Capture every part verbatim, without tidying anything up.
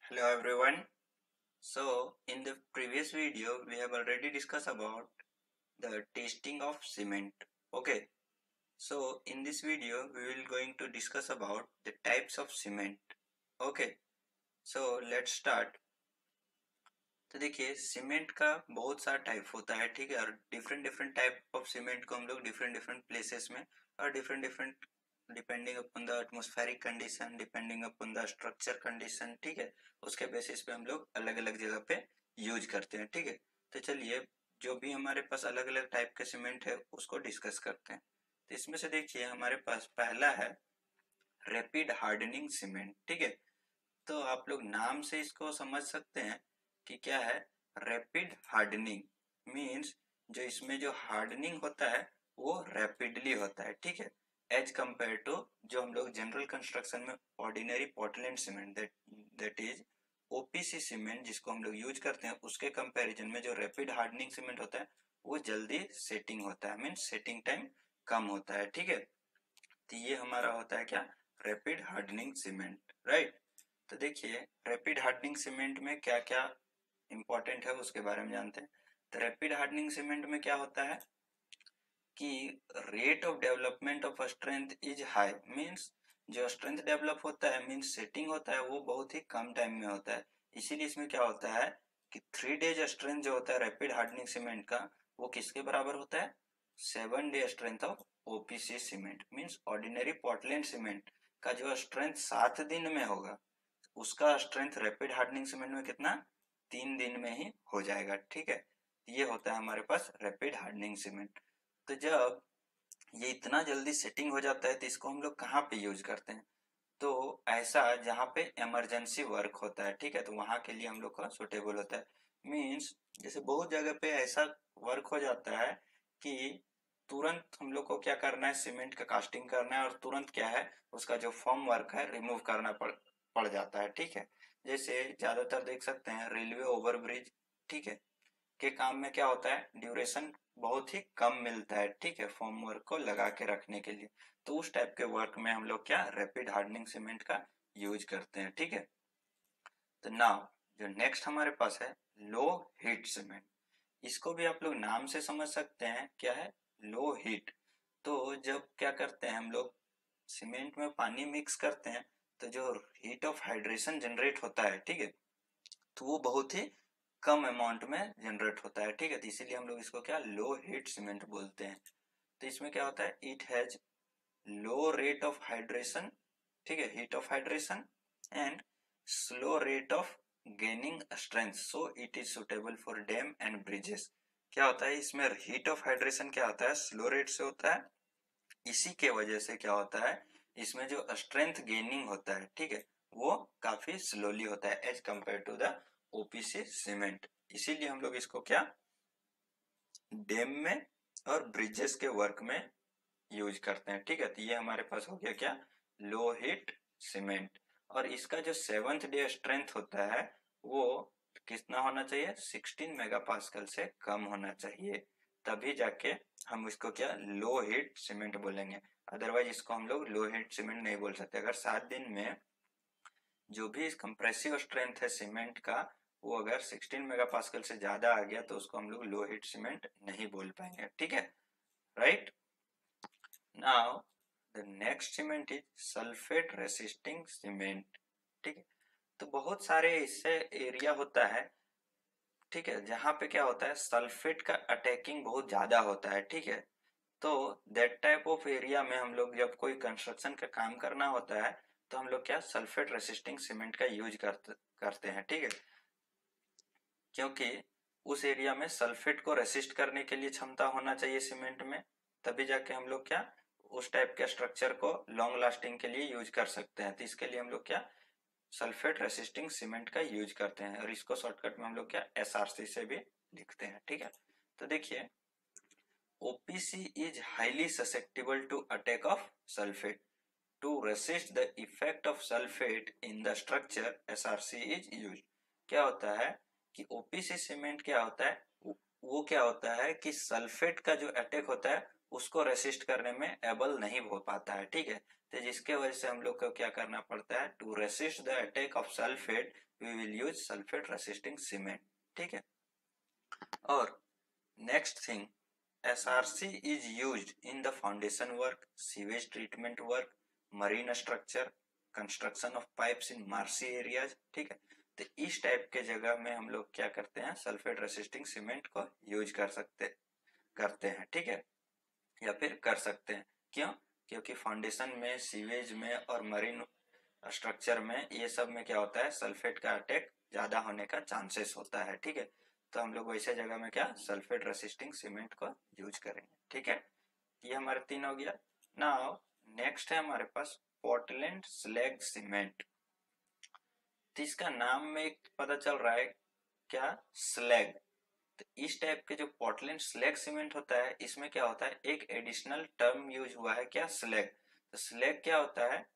Hello everyone. So in the previous video we have already discussed about the testing of cement. Okay. So in this video we will going to discuss about the types of cement. Okay. So let's start. तो देखिए cement का बहुत सारा type होता है, ठीक है, और different different type of cement को हम लोग डिफरेंट डिफरेंट प्लेसेस में और different different depending upon the atmospheric condition, depending upon the structure condition, ठीक है, उसके बेसिस पे हम लोग अलग अलग जगह पे यूज करते हैं, ठीक है। तो चलिए जो भी हमारे पास अलग अलग टाइप के सीमेंट है उसको डिस्कस करते हैं। तो इसमें से देखिए हमारे पास पहला है रैपिड हार्डनिंग सीमेंट, ठीक है। तो आप लोग नाम से इसको समझ सकते हैं कि क्या है, रैपिड हार्डनिंग मींस जो इसमें जो हार्डनिंग होता है वो रैपिडली होता है, ठीक है, एज कंपेयर टू जो हम लोग जनरल कंस्ट्रक्शन में ordinary Portland cement that that is OPC cement जिसको हम लोग यूज करते हैं उसके कंपैरिजन में जो रैपिड हार्डनिंग सीमेंट होता है वो जल्दी सेटिंग होता है, मींस सेटिंग टाइम कम होता है, ठीक है। तो ये हमारा होता है क्या, रैपिड हार्डनिंग सीमेंट, राइट। तो देखिए रैपिड हार्डनिंग सीमेंट में क्या क्या इंपॉर्टेंट है उसके बारे में जानते हैं। तो रैपिड हार्डनिंग सीमेंट में क्या होता है कि rate of development of strength is high, means जो स्ट्रेंथ डेवलप होता है मींस सेटिंग होता है वो बहुत ही कम टाइम में होता है। इसीलिए इसमें क्या होता है कि थ्री डेज स्ट्रेंथ जो होता है रैपिड हार्डनिंग सीमेंट का वो किसके बराबर होता है, seven day strength of OPC cement, means ordinary Portland cement का जो स्ट्रेंथ सात दिन में होगा उसका स्ट्रेंथ रैपिड हार्डनिंग सीमेंट में कितना, तीन दिन में ही हो जाएगा, ठीक है। ये होता है हमारे पास रैपिड हार्डनिंग सीमेंट। तो जब ये इतना जल्दी सेटिंग हो जाता है तो इसको हम लोग कहाँ पे यूज करते हैं, तो ऐसा जहाँ पे इमरजेंसी वर्क होता है, ठीक है, तो वहां के लिए हम लोग का सुटेबल होता है। मींस जैसे बहुत जगह पे ऐसा वर्क हो जाता है कि तुरंत हम लोग को क्या करना है, सीमेंट का कास्टिंग करना है और तुरंत क्या है उसका जो फॉर्म वर्क है रिमूव करना पड़ पड़ जाता है, ठीक है। जैसे ज्यादातर देख सकते हैं रेलवे ओवरब्रिज, ठीक है, के काम में क्या होता है ड्यूरेशन बहुत ही कम मिलता है, ठीक है, फॉर्म वर्क को लगा के रखने के लिए। तो उस टाइप के वर्क में हम लोग क्या रैपिड हार्डनिंग सीमेंट का यूज करते हैं, ठीक है। तो नाउ जो नेक्स्ट हमारे पास है लो हीट सीमेंट, इसको भी आप लोग नाम से समझ सकते हैं क्या है, लो हीट। तो जब क्या करते हैं हम लोग सीमेंट में पानी मिक्स करते हैं तो जो हीट ऑफ हाइड्रेशन जनरेट होता है, ठीक है, तो वो बहुत ही कम अमाउंट में जनरेट होता है, ठीक है। तो इसीलिए हम लोग इसको क्या लो हीट सीमेंट बोलते हैं। तो इसमें क्या होता है, it has low rate of hydration, ठीक है, heat of hydration and slow rate of gaining strength, so it is suitable for dam and bridges. क्या होता है इसमें हीट ऑफ हाइड्रेशन क्या होता है, स्लो रेट से होता है, इसी के वजह से क्या होता है इसमें जो स्ट्रेंथ गेनिंग होता है, ठीक है, वो काफी स्लोली होता है as compare to the OPC cement. इसीलिए हम लोग इसको क्या डैम में और ब्रिजेस के वर्क में यूज करते हैं, ठीक है। तो ये हमारे पास हो गया क्या, लो हीट सीमेंट। और इसका जो सेवंथ डे स्ट्रेंथ होता है वो कितना होना चाहिए, सिक्सटीन मेगापास्कल से कम होना चाहिए, तभी जाके हम इसको क्या लो हीट सीमेंट बोलेंगे। अदरवाइज इसको हम लोग लो हीट सीमेंट नहीं बोल सकते। अगर सात दिन में जो भी कंप्रेसिव स्ट्रेंथ है सीमेंट का वो अगर सिक्सटीन मेगापास्कल से ज्यादा आ गया तो उसको हम लोग लो हीट सीमेंट नहीं बोल पाएंगे, ठीक है, right. Now the next cement is sulphate resisting cement, ठीक है। तो बहुत सारे इससे एरिया होता है, ठीक है, जहां पे क्या होता है सल्फेट का अटैकिंग बहुत ज्यादा होता है, ठीक है। तो दैट टाइप ऑफ एरिया में हम लोग जब कोई कंस्ट्रक्शन का काम करना होता है तो हम लोग क्या सल्फेट रेसिस्टिंग सीमेंट का यूज करते करते हैं, ठीक है, क्योंकि उस एरिया में सल्फेट को रेसिस्ट करने के लिए क्षमता होना चाहिए सीमेंट में, तभी जाके हम लोग क्या उस टाइप के स्ट्रक्चर को लॉन्ग लास्टिंग के लिए यूज कर सकते हैं। तो इसके लिए हम लोग क्या सल्फेट रेसिस्टिंग सीमेंट का यूज करते हैं और इसको शॉर्टकट में हम लोग क्या एसआरसी से भी लिखते हैं, ठीक है। तो देखिए OPC is highly susceptible to attack of sulphate, to resist the effect of sulfate in the structure S R C is used। क्या होता है कि ओपीसी सीमेंट क्या होता है, वो क्या होता है कि सल्फेट का जो अटैक होता है उसको रेसिस्ट करने में एबल नहीं हो पाता है, ठीक है। तो जिसके वजह से हम लोग को क्या करना पड़ता है, to resist the attack of sulphate we will use sulphate resisting cement, ठीक है। और next thing, S R C is used in the foundation work, sewage treatment work, marine structure, construction of pipes in marshy areas, ठीक है। तो इस type के जगह में हम लोग क्या करते हैं, सल्फेट रेसिस्टिंग सीमेंट को यूज कर सकते करते हैं, ठीक है, या फिर कर सकते हैं। क्यों? क्योंकि फाउंडेशन में, सीवेज में और मरीन स्ट्रक्चर में, ये सब में क्या होता है, सल्फेट का अटैक ज्यादा होने का चांसेस होता है, ठीक है। तो हम लोग वैसे जगह में क्या, सल्फेट रेसिस्टिंग सीमेंट को यूज करेंगे, ठीक है। ये हमारे तीन हो गया। नाउ नेक्स्ट है हमारे पास पोर्टलैंड स्लैग सीमेंट। तो इसका नाम में पता चल रहा है क्या, स्लैग। तो इस टाइप के जो पोर्टलैंड स्लैग सीमेंट होता है, इसमें क्या होता है, एक एडिशनल टर्म यूज हुआ है क्या, स्लैग। तो स्लैग क्या होता है,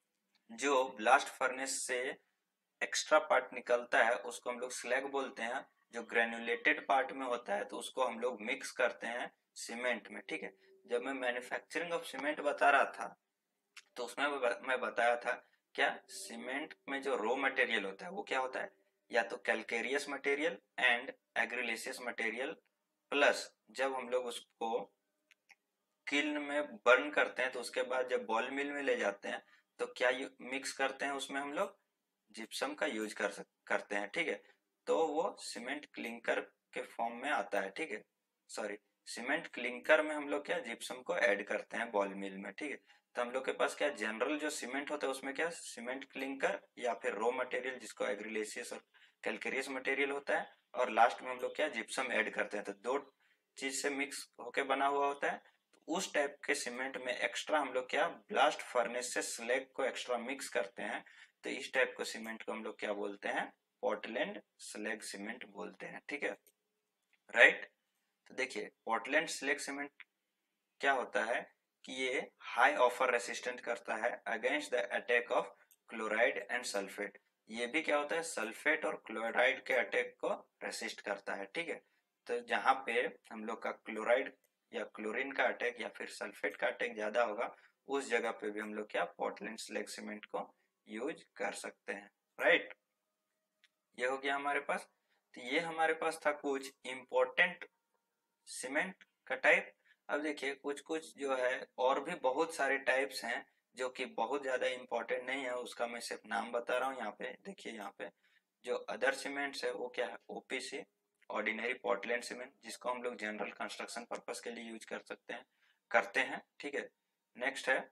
जो ब्लास्ट फर्नेस से एक्स्ट्रा पार्ट निकलता है उसको हम लोग स्लैग बोलते हैं। जो ग्रेनुलेटेड पार्ट में होता है तो उसको हम लोग मिक्स करते हैं सीमेंट में, ठीक है। जब मैं मैन्युफैक्चरिंग ऑफ सीमेंट बता रहा था तो उसमें मैं बताया था क्या, सीमेंट में जो रॉ मटेरियल होता है वो क्या होता है, या तो calcareous material and argillaceous material, plus जब हम लोग उसको किल्न में बर्न करते हैं तो उसके बाद जब बॉल मिल में ले जाते हैं तो क्या मिक्स करते हैं उसमें हम लोग, जिप्सम का यूज कर सक, करते हैं, ठीक है। तो वो सीमेंट क्लिंकर के फॉर्म में आता है, ठीक है। सॉरी, सीमेंट क्लिंकर में हम लोग क्या, जिप्सम को ऐड करते हैं बॉल मिल में, ठीक है। तो हम लोग के पास क्या, जनरल जो सीमेंट होता है उसमें क्या, सीमेंट क्लिंकर या फिर रॉ मटेरियल जिसको एग्रीलेसियस और कैल्केरियस मटेरियल होता है, और लास्ट में हम लोग क्या, जिप्सम ऐड करते हैं। तो दो चीज से मिक्स होके बना हुआ होता है। तो उस टाइप के सीमेंट में एक्स्ट्रा हम लोग क्या, ब्लास्ट फर्नेस से स्लैग को एक्स्ट्रा मिक्स करते हैं। तो इस टाइप के सीमेंट को हम लोग क्या बोलते हैं, पोर्टलैंड स्लैग सीमेंट बोलते हैं, ठीक है, राइट। तो देखिए पोर्टलैंड स्लैग सीमेंट क्या होता है कि ये हाई ऑफर रेसिस्टेंट करता है against the attack of chloride and sulphate. ये भी क्या होता है, सल्फेट और क्लोराइड के अटैक को रेसिस्ट करता है, ठीक है। तो जहां पे हम लोग का क्लोराइड या क्लोरीन का अटैक या फिर सल्फेट का अटैक ज्यादा होगा, उस जगह पे भी हम लोग क्या, पोर्टलैंड स्लैग सीमेंट को यूज कर सकते हैं, राइट। ये हो गया हमारे पास। तो ये हमारे पास था कुछ इम्पोर्टेंट सीमेंट का टाइप। अब देखिए कुछ कुछ जो है और भी बहुत सारे टाइप्स हैं जो कि बहुत ज्यादा इम्पोर्टेंट नहीं है, उसका मैं सिर्फ नाम बता रहा हूँ। यहाँ पे देखिए, यहाँ पे जो अदर सीमेंट्स है वो क्या है, ओपीसी, ऑर्डिनरी पोर्टलैंड सीमेंट, जिसको हम लोग जनरल कंस्ट्रक्शन पर्पस के लिए यूज कर सकते हैं करते हैं ठीक है। नेक्स्ट है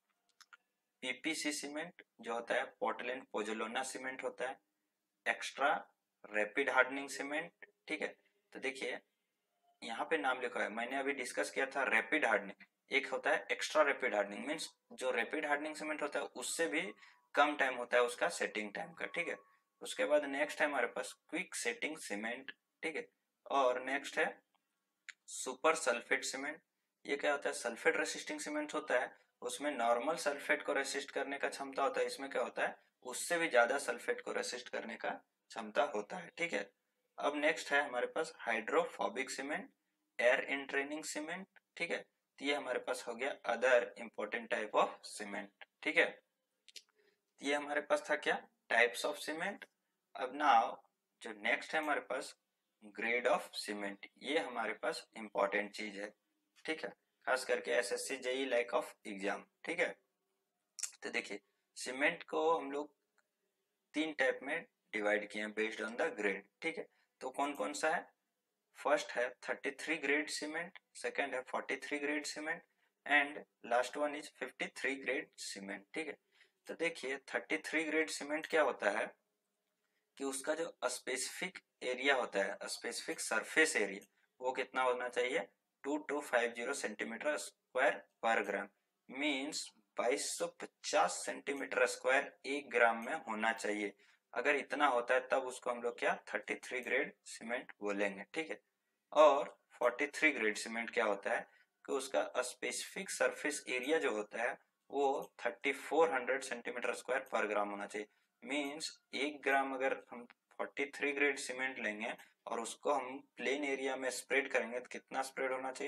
पीपीसी सीमेंट, जो होता है पोर्टलैंड पोजोलाना सीमेंट होता है, एक्स्ट्रा रैपिड हार्डनिंग सीमेंट, ठीक है। तो देखिए यहाँ पे नाम लिखा है, मैंने अभी डिस्कस किया था रैपिड हार्डनिंग, एक होता है एक्स्ट्रा रैपिड हार्डनिंग। मींस जो रैपिड हार्डनिंग सीमेंट होता है उससे भी कम टाइम होता है उसका सेटिंग टाइम का, ठीक है। उसके बाद नेक्स्ट है हमारे पास क्विक सेटिंग सीमेंट, ठीक है। और नेक्स्ट है सुपर सल्फेट सीमेंट। ये क्या होता है, सल्फेट रेसिस्टिंग सीमेंट होता है, उसमें नॉर्मल सल्फेट को रेसिस्ट करने का क्षमता होता है, इसमें क्या होता है, उससे भी ज्यादा सल्फेट को रेसिस्ट करने का क्षमता होता है, ठीक है। अब नेक्स्ट है हमारे पास hydrophobic cement, air entraining cement, ठीक है। तो ये हमारे पास हो गया other important type of cement, ठीक है। ये हमारे पास था क्या, टाइप्स ऑफ सीमेंट। अब नाउ जो नेक्स्ट है हमारे पास ग्रेड ऑफ सीमेंट, ये हमारे पास इंपॉर्टेंट चीज है, ठीक है, खास करके SSC JE like of exam, ठीक है। तो देखिए सीमेंट को हम लोग तीन टाइप में डिवाइड किए हैं बेस्ड ऑन द ग्रेड, ठीक है। तो कौन कौन सा है, फर्स्ट है thirty three grade cement, second है forty three grade cement and last one is fifty three grade cement, ठीक है। तो देखिए थर्टी थ्री ग्रेड सीमेंट क्या होता है कि उसका जो स्पेसिफिक एरिया होता है, स्पेसिफिक सरफेस एरिया, वो कितना होना चाहिए, two two five zero centimetre square per gram. Means बाईस सौ पचास सेंटीमीटर स्क्वायर एक ग्राम में होना चाहिए। अगर इतना होता है तब उसको हम लोग क्या, थर्टी थ्री ग्रेड सीमेंट बोलेंगे, ठीक है। और फोर्टी थ्री ग्रेड सीमेंट क्या होता है कि उसका स्पेसिफिक सरफेस एरिया जो होता है वो thirty four hundred centimetre square per gram होना चाहिए। मीन्स एक ग्राम अगर हम फोर्टी थ्री ग्रेड सीमेंट लेंगे और उसको हम प्लेन एरिया में स्प्रेड करेंगे तो कितना स्प्रेड होना चाहिए,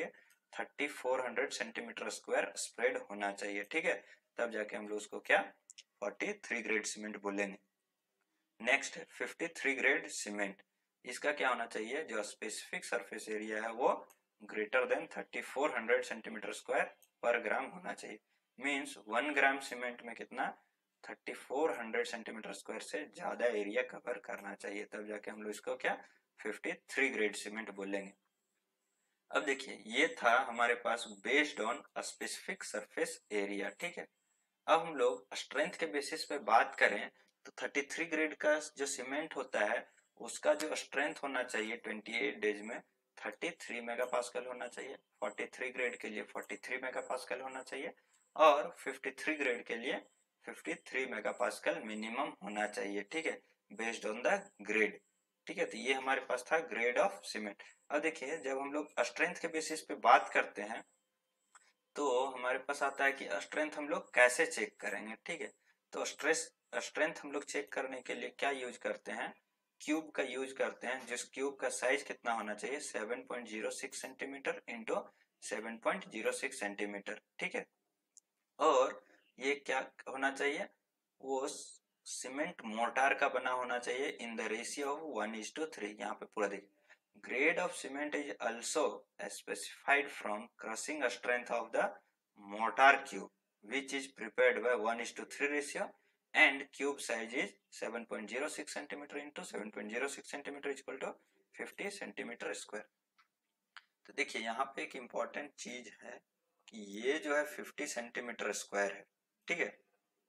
thirty four hundred centimetre square spread होना चाहिए, ठीक है। तब जाके हम लोग उसको क्या फोर्टी थ्री ग्रेड सीमेंट बोलेंगे। Next fifty three grade cement, इसका क्या होना चाहिए, जो स्पेसिफिक सरफेस एरिया है वो greater than thirty four hundred centimetre square per gram होना चाहिए। मींस वन ग्राम सीमेंट में कितना thirty four hundred centimetre square से ज्यादा एरिया कवर करना चाहिए, तब जाके हम लोग इसको क्या फिफ्टी थ्री ग्रेड सीमेंट बोलेंगे। अब देखिए ये था हमारे पास based on specific surface area, ठीक है। अब हम लोग स्ट्रेंथ के बेसिस पे बात करें तो थर्टी थ्री ग्रेड का जो सीमेंट होता है उसका जो स्ट्रेंथ होना चाहिए ट्वेंटी एट डेज में थर्टी थ्री मेगापास्कल होना चाहिए, फोर्टी थ्री ग्रेड के लिए फोर्टी थ्री मेगापास्कल होना चाहिए और फिफ्टी थ्री ग्रेड के लिए फिफ्टी थ्री मेगापास्कल मिनिमम होना चाहिए, ठीक है, बेस्ड ऑन द ग्रेड, ठीक है। तो ये हमारे पास था ग्रेड ऑफ सीमेंट। अब देखिए जब हम लोग स्ट्रेंथ के बेसिस पे बात करते हैं तो हमारे पास आता है कि स्ट्रेंथ हम लोग कैसे चेक करेंगे, ठीक है। तो स्ट्रेस स्ट्रेंथ हम लोग चेक करने के लिए क्या यूज करते हैं, क्यूब का यूज करते हैं, जिस क्यूब का साइज कितना होना चाहिए seven point zero six centimetre into seven point zero six centimetre, ठीक है। और ये क्या होना चाहिए, वो सीमेंट मोर्टार का बना होना चाहिए in the ratio of one is to three. यहाँ पे पूरा देखिए grade of cement is also specified from crushing strength of the mortar cube which is prepared by one is to three ratio and cube size is seven point zero six centimeter into seven point zero six centimeter is equal to fifty centimetre square. तो देखिए यहाँ पे एक important चीज है कि ये जो है फिफ्टी सेंटीमीटर स्क्वायर है, ठीक है।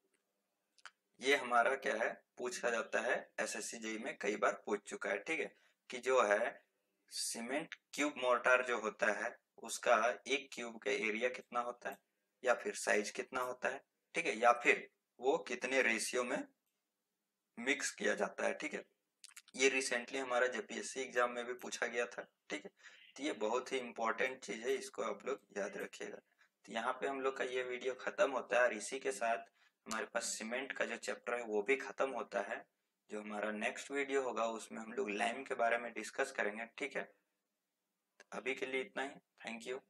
ये हमारा क्या है पूछा जाता है एसएससी जेई में कई बार पूछ चुका है, ठीक है, कि जो है सीमेंट क्यूब मोर्टार जो होता है उसका एक क्यूब का एरिया कितना होता है या फिर साइज कितना होता है, ठीक है, या फिर वो कितने रेशियो में मिक्स किया जाता है, ठीक है। ये रिसेंटली हमारा जेपीएससी एग्जाम में भी पूछा गया था, ठीक है। तो ये बहुत ही इंपॉर्टेंट चीज है, इसको आप लोग याद रखिएगा। तो यहाँ पे हम लोग का ये वीडियो खत्म होता है और इसी के साथ हमारे पास सीमेंट का जो चैप्टर है वो भी खत्म होता है। जो हमारा नेक्स्ट वीडियो होगा उसमें हम लोग लाइम के बारे में डिस्कस करेंगे, ठीक है। अभी के लिए इतना ही, थैंक यू।